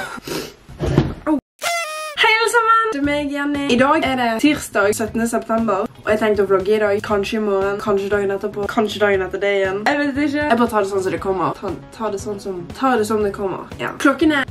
Hei alle sammen, det er meg Jenny. I dag er det tirsdag 17. september, og jeg tenkte å vlogge i dag. Kanskje i morgen, kanskje dagen etterpå, kanskje dagen etter det igjen. Jeg vet ikke. Jeg bare tar det sånn som det kommer. Ta det sånn det kommer. Ja. Klokken er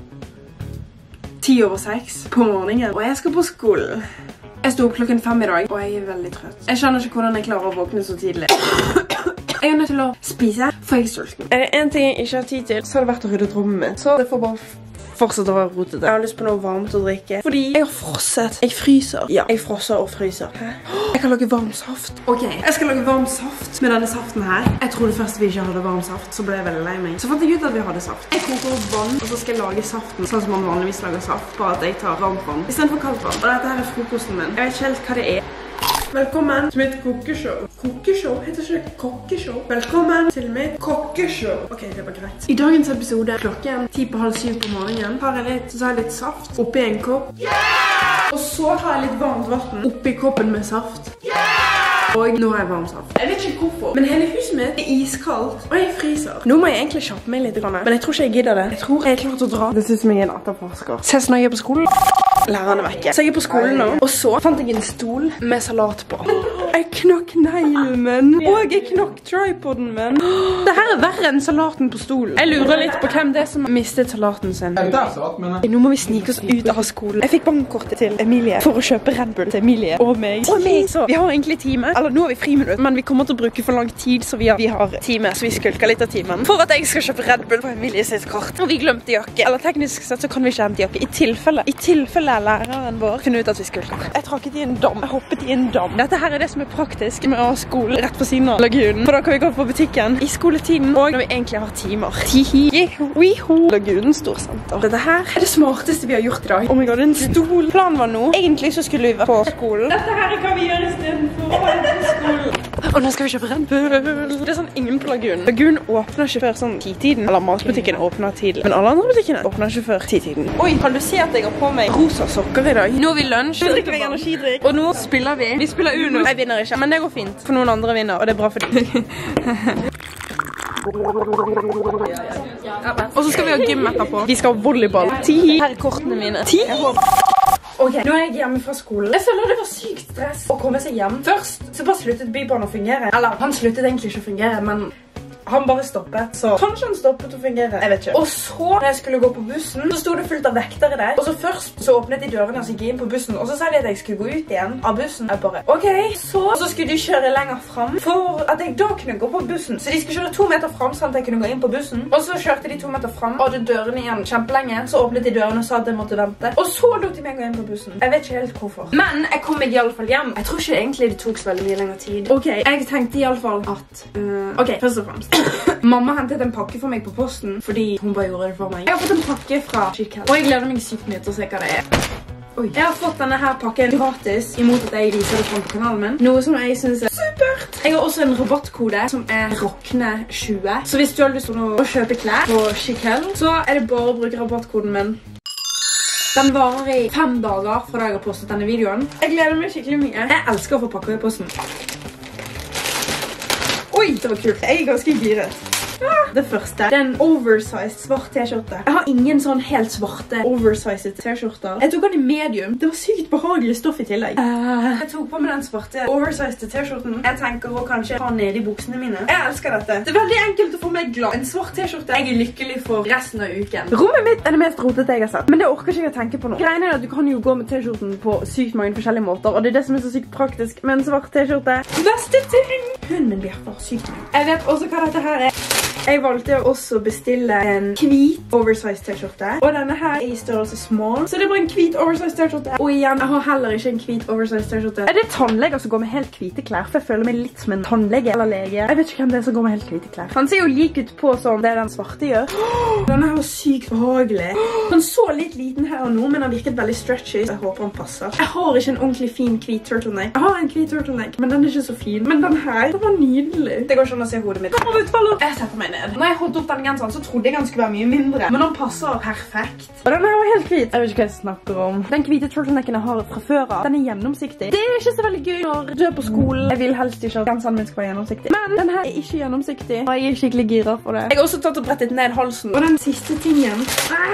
6:10 på morgenen, og jeg skal på skolen. Jeg sto opp klokken 5 i dag, og jeg er veldig trøtt. Jeg skjønner ikke hvordan jeg klarer å våkne så tidlig. Jeg er nødt til å spise, for jeg er sulten. Er det en ting jeg ikke har tid til, så har det vært å rydde ut rommet mitt. Så det får bare fortsette å være rotete. Jeg har lyst på noe varmt å drikke, fordi jeg har frosset. Jeg fryser. Ja, jeg frosser og fryser. Hæ? Jeg kan lage varm saft. Ok, jeg skal lage varm saft med denne saften her. Jeg trodde først vi ikke hadde varm saft, så ble jeg veldig lei meg. Så fant jeg ut at vi hadde saft. Jeg koker opp vann, og så skal jeg lage saften sånn som man vanligvis lager saft, bare at jeg tar varmt vann i stedet for kaldt vann. Og dette her er frokosten min. Jeg vet ikke helt hva det er. Velkommen til mitt kokkeshow. Kokkeshow? Heter ikke det kokkeshow? Velkommen til mitt kokkeshow. Ok, det var greit. I dagens episode, klokken 6:10 på morgenen, så har jeg litt saft oppi en kopp. Yeah! Og så har jeg litt varmt vann oppi koppen med saft. Yeah! Og nå har jeg varm saft. Jeg vet ikke hvorfor, men hele huset mitt er iskaldt, og jeg fryser. Nå må jeg egentlig kjappe meg litt, men jeg tror ikke jeg gidder det. Jeg tror jeg er klar til å dra. Det synes som jeg er en etterforsker. Ses når jeg er på skolen. Læreren er vekke. Så jeg er på skolen nå, og så fant jeg en stol med salat på. Jeg knakk neglen min, og jeg knakk tripoden min. Dette er verre enn salaten på stolen. Jeg lurer litt på hvem det er som mistet salaten sin. Nå må vi snike oss ut av skolen. Jeg fikk bankkortet til Emilie for å kjøpe Red Bull til Emilie og meg. Så vi har egentlig time, eller nå har vi friminutt, men vi kommer til å bruke for lang tid, så vi har time, så vi skulker litt av timen. For at jeg skal kjøpe Red Bull på Emilie sitt kort. Og vi glemte jakke. Eller teknisk sett så kan vi ikke hente jakke. I tilfelle læreren vår finner ut at vi skulker. Jeg trakket i en dam. Jeg hoppet i en dam. Dette her er det som er praktisk med å ha skole rett på siden av lagunen. For da kan vi gå på butikken i skoletiden, og når vi egentlig har timer. Lagunen storsenter. Dette her er det smarteste vi har gjort i dag. Oh my god, en stol. Planen var nå. Egentlig så skulle vi være på skolen. Dette her er hva vi gjør i stedet for å være på skolen. Og nå skal vi kjøpe Red Bull. Det er sånn ingen på lagunen. Lagunen åpner ikke før sånn 10-tiden. Eller matbutikken åpner tidlig. Men alle andre butikkene åpner ikke før 10-tiden. Oi, kan du se at jeg har på meg rosa sokker i dag? Nå har vi lunsj. Nå drikker vi energidrikk. Og nå spiller vi. Vi spiller Uno. Jeg vinner ikke, men det går fint. For noen andre vinner, og det er bra for dem. Og så skal vi ha gym etterpå. Vi skal ha volleyball. 10. Her er kortene mine. 10. Ok, nå er jeg hjemme fra skolen. Jeg føler det var sykt stress å komme seg hjem. Først så bare sluttet Bybanen å fungere. Eller, han sluttet egentlig ikke å fungere, men han bare stoppet, så kanskje han stoppet å fungere. Jeg vet ikke. Og så, når jeg skulle gå på bussen, så stod det fullt av vektere der. Og så først så åpnet de dørene og så gikk inn på bussen, og så sa de at jeg skulle gå ut igjen av bussen. Jeg bare, ok. Så skulle de kjøre lenger frem, for at jeg da kunne gå på bussen. Så de skulle kjøre 2 meter frem, sånn at jeg kunne gå inn på bussen. Og så kjørte de 2 meter frem, og hadde dørene igjen kjempelenge. Så åpnet de dørene og sa at jeg måtte vente. Og så lot de meg gå inn på bussen. Jeg vet ikke helt hvorfor. Men jeg kom meg i alle fall hjem. Jeg tror ikke egentlig det tok så veldig mye lenger tid. Ok, jeg tenkte i alle fall at ok, først og fremst mamma hentet en pakke for meg på posten, fordi hun bare gjorde det for meg. Jeg har fått en pakke fra Chicken, og jeg gleder meg sykt mye til å se hva det er. Oi. Jeg har fått denne her pakken gratis, imot at jeg viser det frem på kanalen min. Noe som jeg synes er supert. Jeg har også en rabattkode som er ROKNE20. Så hvis du har lyst til å kjøpe klær på Chicken, så er det bare å bruke rabattkoden min. Den varer i 5 dager fra da jeg har postet denne videoen. Jeg gleder meg skikkelig mye. Jeg elsker å få pakker i posten. Oi, det var kult. Jeg er ganske giret. Det første, det er en oversized svart t-skjorte. Jeg har ingen sånn helt svarte oversized t-skjorter. Jeg tok den i medium. Det var sykt behagelig stoff i tillegg. Jeg tok på meg den svarte oversized t-skjorten. Jeg tenker å kanskje ha ned i buksene mine. Jeg elsker dette. Det er veldig enkelt å få meg glad. En svart t-skjorte. Jeg er lykkelig for resten av uken. Rommet mitt er det mest rotete jeg har sett. Men det orker ikke jeg å tenke på nå. Greien er at du kan jo gå med t-skjorten på sykt mange forskjellige måter, og det er det som er så sykt praktisk med en svart t-skjorte. Beste ting! Hunden min blir for sykt. Jeg vet også hva dette her er. Jeg valgte også å bestille en hvit oversized t-skjorte, og denne her er i størrelse small, så det er bare en hvit oversized t-skjorte. Og igjen, jeg har heller ikke en hvit oversized t-skjorte. Er det tannleger som går med helt hvite klær? For jeg føler meg litt som en tannlege eller lege. Jeg vet ikke hvem det er som går med helt hvite klær. Han ser jo lik ut på sånn det den svarte gjør. Denne her var sykt behagelig. Han så litt liten her og nå, men han virket veldig stretchy, så jeg håper han passer. Jeg har ikke en ordentlig fin hvit turtleneck. Jeg har en hvit turtleneck, men den er ikke så fin. Men den her, den var nydelig. Det går ikke an å se hodet mitt. Jeg setter meg ned. Når jeg holdt opp denne genseren, så trodde jeg den skulle være mye mindre. Men den passer perfekt. Og den her var helt hvit. Jeg vet ikke hva jeg snakker om. Den hvite turtlenecken jeg har fra før av, den er gjennomsiktig. Det er ikke så veldig gøy når du er på skolen. Jeg vil helst ikke at genseren min skal være gjennomsiktig. Men den her er ikke gjennomsiktig, og jeg er skikkelig gira for det. Jeg har også tatt og brettet ned halsen. Og den siste tingen.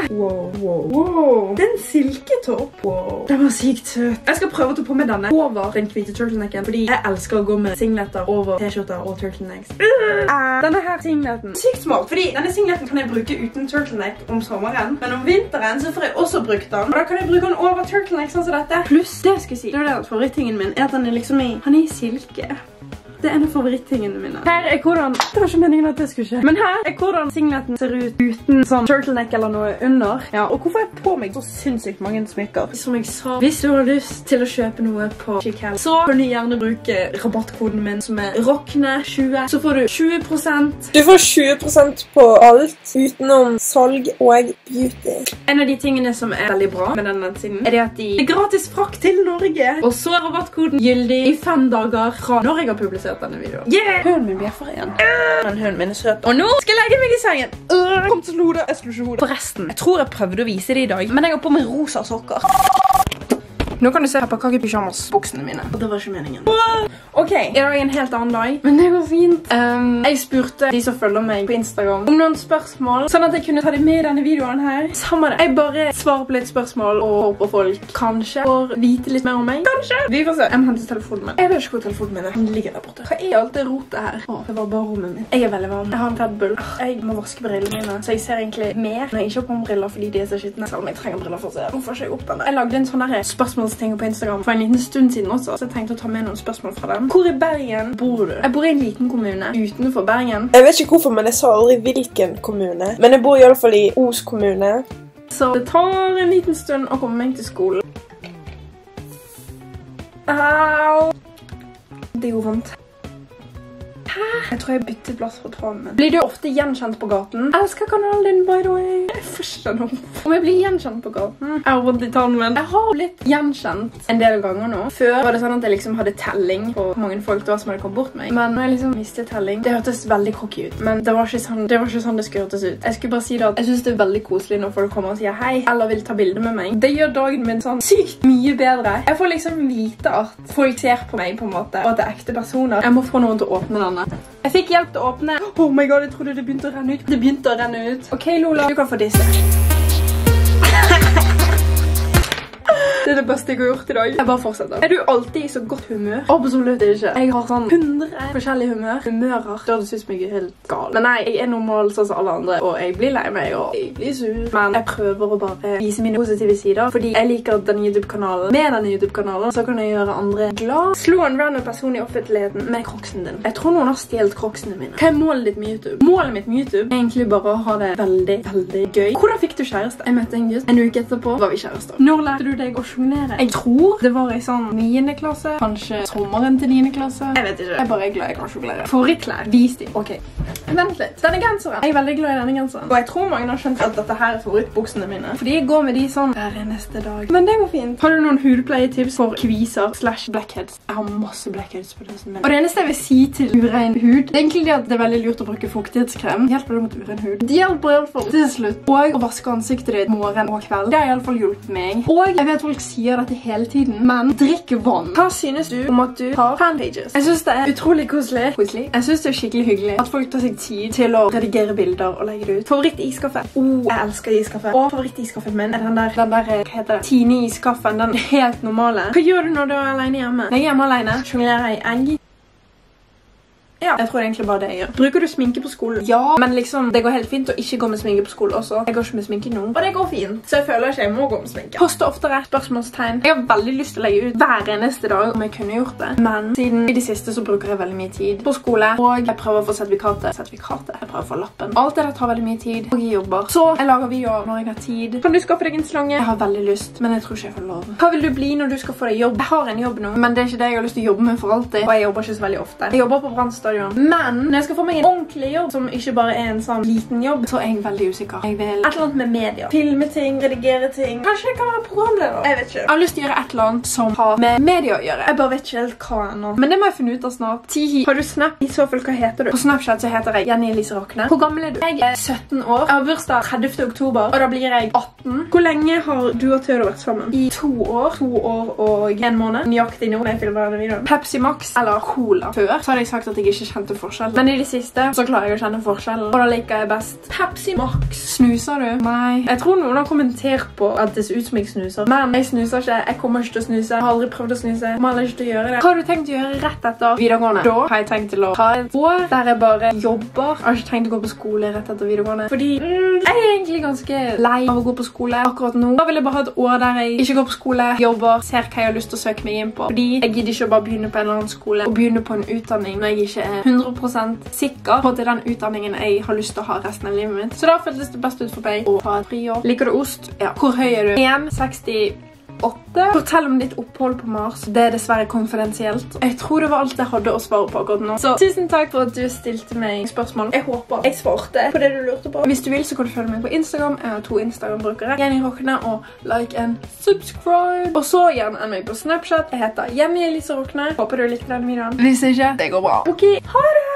Wow. Den silketopp. Wow. Den var sykt søt. Jeg skal prøve å ta på meg denne over den hvite turtlenecken, fordi jeg elsker å gå med singletter over t-skjorter og turtlenecks. Denne her singleten. Sykt smart, fordi denne singleten kan jeg bruke uten turtleneck om sommeren, men om vinteren så får jeg også brukt den. Og da kan jeg bruke den over turtleneck sånn som dette. Pluss, det jeg skulle si, det var det favorittingen min, er at den er liksom han er i silke. Det er en av favorittingene mine. Her er hvordan, det var ikke meningen at det skulle skje, men her er hvordan singleten ser ut uten sånn turtleneck eller noe under. Ja, og hvorfor jeg på meg så sinnssykt mange smykker? Som jeg sa, hvis du har lyst til å kjøpe noe på Chical, så kan du gjerne bruke rabattkoden min som er ROCKNE20, så får du 20%. Du får 20% på alt utenom salg og beauty. En av de tingene som er veldig bra med denne nettsiden, er det at de er gratis frakt til Norge. Og så er rabattkoden gyldig i 5 dager fra når jeg har publisert denne videoen. Yeah! Hønen min bjeffer igjen. Men hønen min er søt. Og nå skal jeg legge meg i sengen. Kom til hodet. Jeg skulle ikke hodet. Forresten, jeg tror jeg prøvde å vise det i dag, men jeg har på meg rosa sokker. Nå kan du se pepperkake-pyjamas-buksene mine. Og det var ikke meningen. Ok, i dag er en helt annen dag, men det går fint. Jeg spurte de som følger meg på Instagram om noen spørsmål, sånn at jeg kunne ta det med i denne videoen her. Samme det. Jeg bare svarer på litt spørsmål og håper folk kanskje får vite litt mer om meg. Kanskje. Vi får se. Jeg må hente telefonen min. Jeg vet ikke hvor telefonen min er. Den ligger der borte. Hva er alt det rotet her? Det var bare rommet mitt. Jeg er veldig varm. Jeg har en Red Bull. Jeg må vaske brillene mine, så jeg ser egentlig mer når jeg ikke har på meg briller fordi de er så skittende. Selv om jeg trenger briller for å se. Hvorfor får jeg opp denne? Jeg lagde en sånn der spørsmålsting på Instagram for en liten stund siden også, så jeg tenkte å ta med noen spørsmål fra dem. Hvor i Bergen bor du? Jeg bor i en liten kommune utenfor Bergen. Jeg vet ikke hvorfor, men jeg sa aldri hvilken kommune. Men jeg bor i alle fall i Os kommune. Så det tar en liten stund å komme meg til skolen. Au! Det gjorde vondt. Hæ? Jeg tror jeg bytter plass på tråden min. Blir du ofte gjenkjent på gaten? Jeg elsker kanalen din, by the way. Jeg får ikke noe. Om jeg blir gjenkjent på gaten? Jeg har vondt i tannen min. Jeg har blitt gjenkjent en del ganger nå. Før var det sånn at jeg liksom hadde telling på hvor mange folk det var som hadde kommet bort meg. Men når jeg liksom mistet telling, det hørtes veldig cocky ut. Men det var ikke sånn det skulle hørtes ut. Jeg skulle bare si det at jeg synes det er veldig koselig når folk kommer og sier hei, eller vil ta bilder med meg. Det gjør dagen min sånn sykt mye bedre. Jeg får liksom vite at folk ser på meg på en måte, og at det er ekte personer. Jeg må få noen til å åpne denne. Jeg fikk hjelp til å åpne. Oh my god, jeg trodde det begynte å renne ut. Det begynte å renne ut. Ok, Lola, du kan få disse. Det er det beste jeg har gjort i dag. Jeg bare fortsetter. Er du alltid i så godt humør? Absolutt ikke. Jeg har sånn 100 forskjellige humører. Det høres ut som jeg er helt gal. Men nei, jeg er normal sånn som alle andre, og jeg blir lei meg, og jeg blir sur. Men jeg prøver å bare vise mine positive sider, fordi jeg liker denne YouTube-kanalen. Med denne YouTube-kanalen så kan jeg gjøre andre glad. Slå en random person i offentligheten med kroksen din. Jeg tror noen har stjelt kroksene mine. Hva er målet ditt med YouTube? Målet mitt med YouTube er egentlig bare å ha det veldig, veldig gøy. Hvordan fikk du kjæreste? Jeg møtte en gutt. En uke etterpå var vi kjærester. Når lærte du deg å jonglere? Jeg tror det var i sånn 9. klasse. Kanskje sommeren til 9. klasse. Jeg vet ikke. Jeg bare er glad jeg kan jonglere. Favorittklær. Vis de. Ok. Vent litt. Denne genseren. Jeg er veldig glad i denne genseren. Og jeg tror mange har skjønt at dette her er favorittbuksene mine. Fordi jeg går med de sånn hver neste dag. Men det går fint. Har du noen hudpleietips for kviser / blackheads? Jeg har masse blackheads på det som min. Og det eneste jeg vil si til urein hud, det er egentlig at det er veldig lurt å bruke fuktighetskrem. Hjelper det mot urein hud? Det hjelper i alle fall til slutt. Og å vaske ansiktet ditt morgen og kveld. Det har i alle fall hjulpet meg. Og jeg vet folk sier dette hele tiden, men drikk vann. Hva synes du om at du har fanpages? Jeg synes det er utrolig koselig. Jeg synes det er skikkelig hyggelig at folk tar seg tid til å redigere bilder og legge det ut. Favoritt-iskaffe. Jeg elsker iskaffe. Og favoritt-iskaffen min er den der, hva heter det? Tine-iskaffen, den helt normale. Hva gjør du når du er alene hjemme? Når jeg er hjemme alene, jonglerer jeg egg. Ja, jeg tror egentlig bare det jeg gjør. Bruker du sminke på skolen? Ja, men liksom, det går helt fint å ikke gå med sminke på skolen også. Jeg går ikke med sminke nå, og det går fint. Så jeg føler ikke jeg må gå med sminke. Poste oftere spørsmålstegn. Jeg har veldig lyst til å legge ut hver eneste dag om jeg kunne gjort det. Men siden i det siste så bruker jeg veldig mye tid på skole, og jeg prøver å få sertifikatet. Jeg prøver å få lappen. Alt det der tar veldig mye tid, og jeg jobber. Så jeg lager videoer når jeg har tid. Kan du skaffe deg en slange? Jeg har veldig lyst, men jeg tror ikke jeg får lov. Hva vil du bli når du skal få deg jobb? Jeg har en jobb nå, men det er ikke det jeg har lyst til å jobbe med for alltid, og jeg jobber ikke så veldig ofte. Jeg jobber på Brandstad stadion. Men når jeg skal få meg en ordentlig jobb, som ikke bare er en sånn liten jobb, så er jeg veldig usikker. Jeg vil et eller annet med media. Filme ting, redigere ting. Kanskje jeg kan være programleder. Jeg vet ikke. Jeg har lyst til å gjøre et eller annet som har med media å gjøre. Jeg bare vet ikke helt hva ennå. Men det må jeg finne ut av snart. Tihi. Har du Snap? I så fall, hva heter du? På Snapchat så heter jeg Jenny Elise Rockne. Hvor gammel er du? Jeg er 17 år. Jeg har bursdag 30. oktober, og da blir jeg 18. Hvor lenge har du og Theodor vært sammen? I 2 år. 2 år og 1 måned. Nøyaktig nå når jeg filmer denne videoen. Pepsi Max eller Cola. Før så hadde jeg sagt at jeg ikke kjente forskjell. Men i det siste så klarer jeg å kjenne forskjellen. Og da liker jeg best Pepsi Max. Snuser du? Nei. Jeg tror noen har kommentert på at det ser ut som jeg snuser. Men jeg snuser ikke. Jeg kommer ikke til å snuse. Jeg har aldri prøvd å snuse. Jeg kommer aldri ikke til å gjøre det. Hva har du tenkt å gjøre rett etter videregående? Da har jeg tenkt til å ta et år der jeg bare jobber. Jeg har ikke tenkt å gå på skole rett etter videregående. Fordi jeg er egentlig ganske lei av å gå på skole akkurat nå. Da vil jeg bare ha et år der jeg ikke går på skole, jobber, ser hva jeg har lyst til å søke meg inn på. Fordi jeg gidder ikke å bare begynne på en eller annen skole og begynne på en utdanning når jeg ikke er 100% sikker på at det er den utdanningen jeg har lyst til å ha resten av livet mitt. Så da føltes det best ut for meg å ha et friår. Liker du ost? Ja. Hvor høy er du? 1,68. Fortell om ditt opphold på Mars. Det er dessverre konfidensielt. Jeg tror det var alt jeg hadde å svare på akkurat nå. Så tusen takk for at du stilte meg spørsmål. Jeg håper jeg svarte på det du lurte på. Hvis du vil så kan du følge meg på Instagram. Jeg har 2 Instagram-brukere. Jenny Rockne og like and subscribe. Og så gjerne enn meg på Snapchat. Jeg heter Jenny Elise Rockne. Håper du likte denne videoen. Hvis ikke, det går bra. Ok, ha det!